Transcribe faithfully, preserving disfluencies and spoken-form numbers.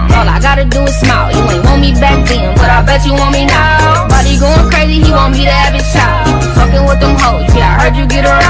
down. All I gotta do is smile. You ain't want me back then, but I bet you want me now. Body going crazy, he want me to have his child. Fucking with them hoes, yeah, I heard you get around.